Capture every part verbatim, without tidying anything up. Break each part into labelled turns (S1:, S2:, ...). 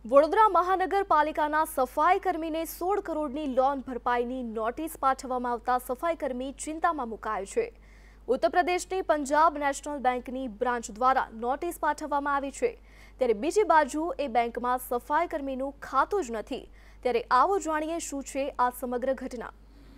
S1: વડોદરા મહાનગરપાલિકાના સફાઈ કર્મીને સોળ કરોડની લોન ભરપાઈની નોટિસ પાઠવવામાં આવતા સફાઈ કર્મી ચિંતામાં મુકાયો છે। ઉત્તર પ્રદેશની પંજાબ નેશનલ બેંકની બ્રાન્ચ દ્વારા નોટિસ પાઠવવામાં આવી છે, ત્યારે બીજી બાજુ એ બેંકમાં સફાઈ કર્મીનું ખાતું જ નથી। ત્યારે આવો જાણીએ શું છે આ સમગ્ર ઘટના।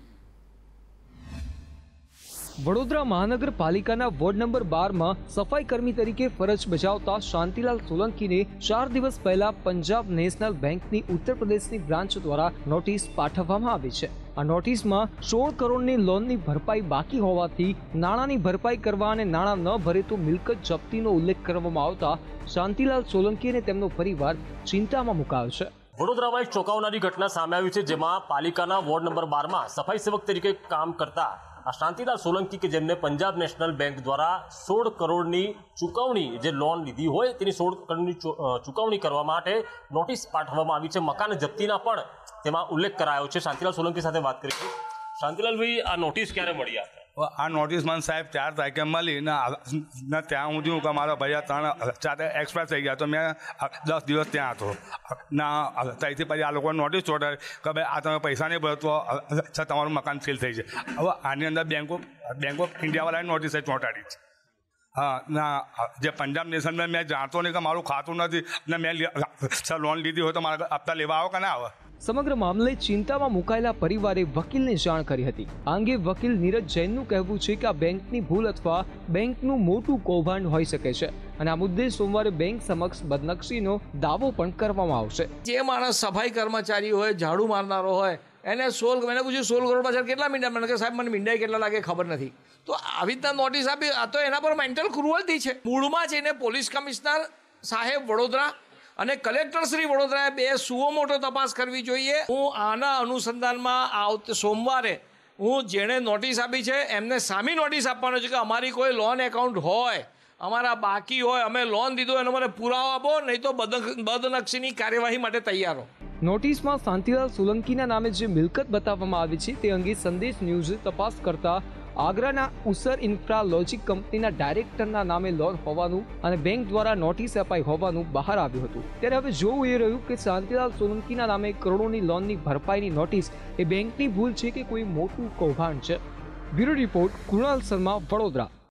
S2: વડોદરા મહાનગરપાલિકાના વોર્ડ નંબર બાર માં સફાઈ કર્મી તરીકે ફરજ બજાવતા શાંતિલાલ સોલંકીને ચાર દિવસ પહેલા પંજાબ નેશનલ બેંકની ઉત્તર પ્રદેશની બ્રાન્ચ દ્વારા નોટિસ પાઠવવામાં આવી છે। આ નોટિસમાં સોળ કરોડની લોનની ભરપાઈ બાકી હોવાથી નાણાંની ભરપાઈ કરવા અને નાણાં ન ભરે તો મિલકત જપ્તીનો ઉલ્લેખ કરવામાં આવતા શાંતિલાલ સોલંકી અને તેમનો પરિવાર ચિંતામાં મુકાયો છે।
S3: વડોદરામાં એક ચોંકાવનારી ઘટના સામે આવી છે, જેમાં પાલિકાના વોર્ડ નંબર બાર માં સફાઈ સેવક તરીકે કામ કરતા આ શાંતિલાલ સોલંકી કે જેમને પંજાબ નેશનલ બેંક દ્વારા સોળ કરોડની ચૂકવણી જે લોન લીધી હોય તેની સોળ કરોડની ચૂકવણી કરવા માટે નોટિસ પાઠવવામાં આવી છે। મકાન જપ્તીના પણ તેમાં ઉલ્લેખ કરાયો છે। શાંતિલાલ સોલંકી સાથે વાત કરીશું। શાંતિલાલભાઈ, આ નોટિસ ક્યારે મળી આપને?
S4: આ નોટિસ મને સાહેબ ચાર તારીખે મળી ને ને ત્યાં સુધી હું કે મારા ભાઈ ત્રણ ચાર એક્સપાયર થઈ ગયા, તો મેં દસ દિવસ ત્યાં હતો ના ત્યાંથી પછી આ લોકોને નોટિસ ચોટાડી કે ભાઈ આ તમે પૈસા નહીં ભરો તો તમારું મકાન સીલ થઈ જાય। હવે આની અંદર બેંક ઓફ બેંક ઓફ ઇન્ડિયાવાળાએ નોટિસ ચોંટાડી છે। હા ના, જે પંજાબ નેશનલ મેં જાણતો નહીં કે મારું ખાતું નથી ને મેં લોન લીધી હોય તો મારા હપ્તા લેવા આવો કે ના આવે।
S2: સમગ્ર મામલે ચિંતામાં મુકાયેલા પરિવારે વકીલને જાણ કરી હતી। આ અંગે વકીલ નીરજ જૈનનું કહેવું છે કે આ બેંકની ભૂલ અથવા બેંકનું મોટું કૌભાંડ હોઈ શકે છે અને આ મુદ્દે સોમવારે બેંક સમક્ષ બદનક્ષીનો દાવો પણ કરવામાં આવશે।
S5: જે માણસ સફાઈ કર્મચારી હોય, ઝાડુ મારનારો હોય, એને સોળ મેં પૂછ્યું સોળ કરોડ પાછળ કેટલા મીંડા? મને કે સાહેબ મને મીંડાઈ કેટલા લાગે ખબર નથી। તો આવી રીતના નોટિસ આપી, આ તો એના પર મેન્ટલ ક્રુઅલ્ટી છે। મૂળમાં જઈને પોલીસ કમિશનર સાહેબ વડોદરા અને કલેક્ટર શ્રી વડોદરાએ બે સુઓ મોટો તપાસ કરવી જોઈએ। હું આના અનુસંધાનમાં આવતે સોમવારે હું જેણે નોટિસ આપી છે એમને સામી નોટિસ આપવાનો છે કે અમારી કોઈ લોન એકાઉન્ટ હોય, અમારા બાકી હોય, અમે લોન દીધો એનો મને પુરાવો આપો, નહીં તો બદનક્ષીની કાર્યવાહી માટે તૈયાર હો।
S2: નોટિસમાં શાંતિલાલ સોલંકીના નામે જે મિલકત બતાવવામાં આવી છે તે અંગે સંદેશ ન્યૂઝે તપાસ કરતા આગ્રાના ઉસર ઇન્ફ્રાલોજિક કંપનીના ડાયરેક્ટરના નામે લોન હોવાનું અને બેંક દ્વારા નોટિસ અપાઈ હોવાનું બહાર આવ્યું હતું। ત્યારે હવે જોવું એ રહ્યું કે શાંતિલાલ સોલંકીના નામે કરોડોની લોનની ભરપાઈની નોટિસ એ બેંકની ભૂલ છે કે કોઈ મોટું કૌભાંડ છે। Bureau report Krunal Sharma, Vadodara.